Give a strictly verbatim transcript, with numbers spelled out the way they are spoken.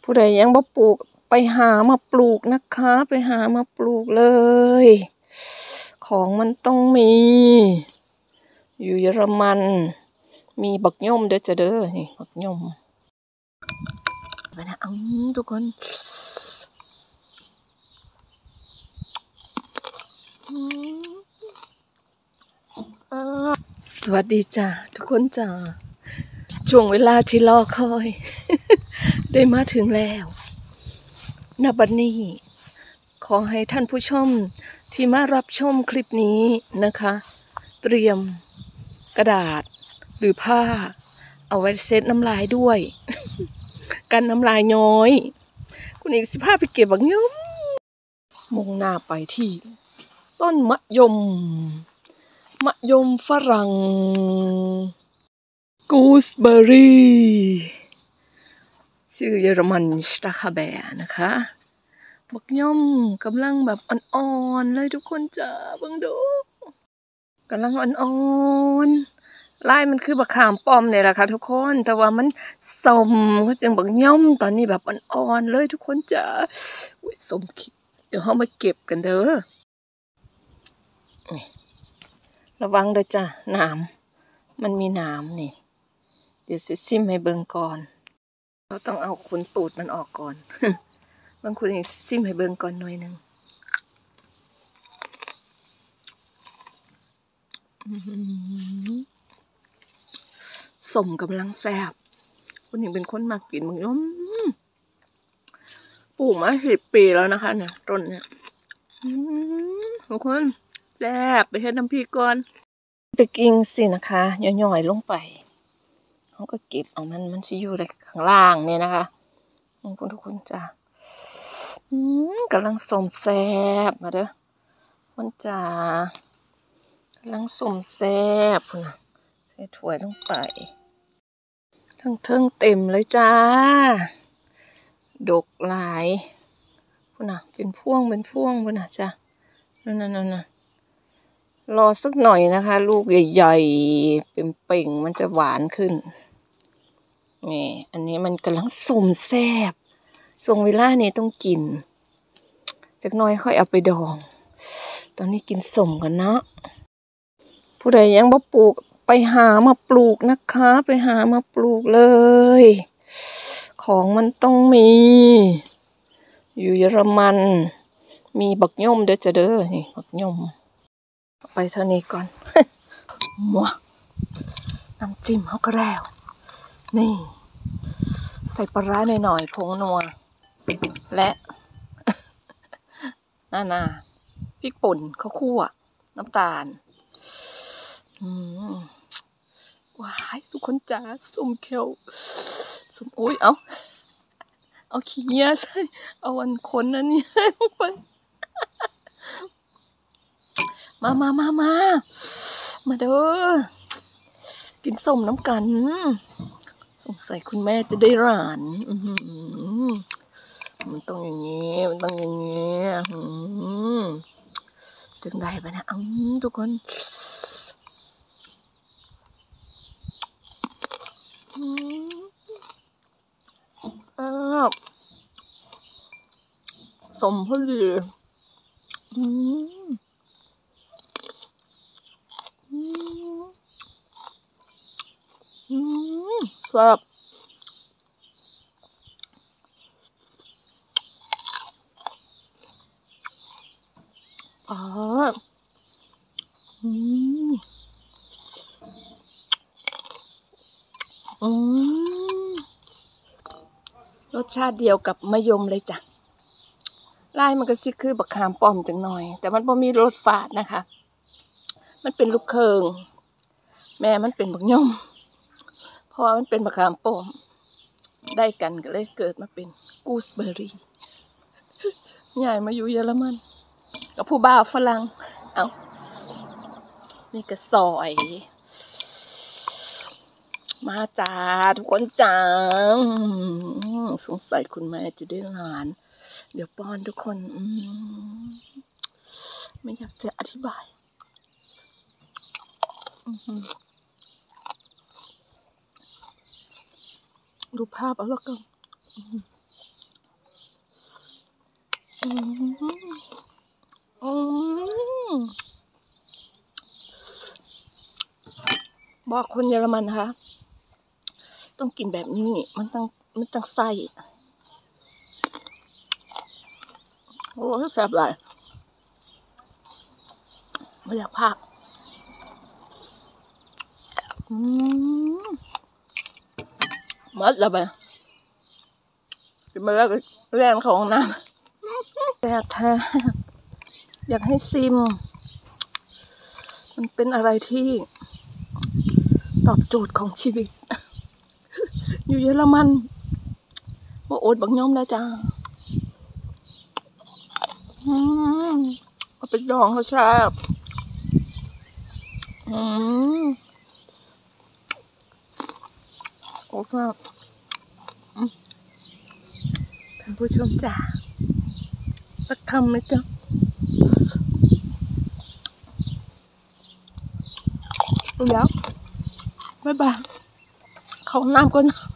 ผู้ใดยังบ่ปลูกไปหามาปลูกนะคะไปหามาปลูกเลยของมันต้องมีอยู่เยอรมันมีบักย่อมเด้อจ้ะเด้อนี่บักย่อมไปนะเอาทุกคนสวัสดีจ้ะทุกคนจ้ะช่วงเวลาที่รอคอย ได้มาถึงแล้วณบัดนี้ขอให้ท่านผู้ชมที่มารับชมคลิปนี้นะคะเตรียมกระดาษหรือผ้าเอาไว้เช็ดน้ำลายด้วย กันน้ำลายย้อยคุณอีกสิพาไปเก็บบักย่อมมุ่งหน้าไปที่ต้นมะยมมะยมฝรั่งกูสเบอร์รี่ชื่อเยอรมันสตาคาแบร์นะคะบักย่อมกำลังแบบอ่อนๆเลยทุกคนจ้าเบิ่งดูกำลังอ่อนๆลายมันคือบักขามป้อมเนี่ยแหละค่ะทุกคนแต่ว่ามันส้มก็จึงบักย่อมตอนนี้แบบอ่อนๆเลยทุกคนจ้าอุ้ยส้มคิดเดี๋ยวเรามาเก็บกันเด้อระวังเด้อจ้าน้ำมันมีน้ำนี่เดี๋ยวซิมให้เบิ่งก่อนเราต้องเอาขนตูดมันออกก่อน บางคนซิมให้เบิ่งก่อนหน่อยหนึ่งสมกำลังแซ่บคุณหญิงเป็นคนมากินมึงย่อมปลูกมาสิบปีแล้วนะคะเนี่ยต้นเนี่ยทุกคนแซ่บไปเฮ็ดน้ำพริกก่อนไปกินสินะคะย่อยๆลงไปเขาก็เก็บเอามันมันจะอยู่ในข้างล่างเนี่ยนะคะทุกคนทุกคนจ้ะกำลังสมแซ่บมาเด้อคนจ้ากำลังสมแซ่บพุ่นนะใส่ถ้วยลงไปทั้งเทิงเต็มเลยจ้าดกหลายพุ่นนะเป็นพ่วงเป็นพ่วงพุ่นนะจ้ะนั่นนั่นนั่นรอสักหน่อยนะคะลูกใหญ่ๆเป่งๆมันจะหวานขึ้นนี่อันนี้มันกำลังสมแซ่บช่วงเวลานี้ต้องกินจากน้อยค่อยเอาไปดองตอนนี้กินสมกันเนาะผู้ใดยังบ่ปลูกไปหามาปลูกนะคะไปหามาปลูกเลยของมันต้องมีอยู่เยอรมันมีบักย่อมเด้อจ้ะเด้อนี่บักย่อมไปเท่านี้ก่อน มัวน้ำจิ้มเขาก็แล้วนี่ใส่ปลาร้าหน่อยๆผงนัวและน่าน่าพริกป่นข้าวคั่วน้ำตาลอืมว้ายสุกคนจ๋าส้มเขียวส้มอุ้ยเอาเอาขี้เหี้ยใส่เอาวันคนนั่นนี่ลงไปมามามามามาเด้อกินส้มน้ำกันสงสัยคุณแม่จะได้หลานมันต้องอย่างนี้มันต้องอย่างนี้ถึงได้ไปนะเอาทุกคนสมพอดีแซ่บอ๋ออืมอืมรสชาติเดียวกับมะยมเลยจ้ะลายมันก็สิคือบักขามป้อมจังหน่อยแต่มันบ่มีรสฝาดนะคะมันเป็นลูกเคิงแม่มันเป็นบักย่อมเพราะมันเป็นบักขามป้อมได้กันก็เลยเกิดมาเป็นกูสเบอร์รี่ใหญ่มาอยู่เยอรมันกับผู้บ่าวฝรั่งเอานี่ก็ซอยมาจ้าทุกคนจ้าสงสัยคุณแม่จะได้หลานเดี๋ยวป้อนทุกคนไม่อยากจะอธิบายดูภาพเอาแล้วกันอืมอืมบอกคนเยอรมันนะคะต้องกินแบบนี้มันต้องมันต้องใส่โอ้แซ่บหลายไม่อยากพากอืมหมดแล้วไปกินมาแล้วก็แรงเข้าห้องน้ำแต่แท้อยากให้ซิมมันเป็นอะไรที่ตอบโจทย์ของชีวิตอยู่เยอรมันบ่อดบักย่อมแล้วจ้าอืมเอาไปดองเขาแซ่บอืมโอ้ครับท่านผู้ชมจ๋าสักคำไหมจ๊ะรู้แล้วบ๊ายบายเข้าห้องน้ำก่อน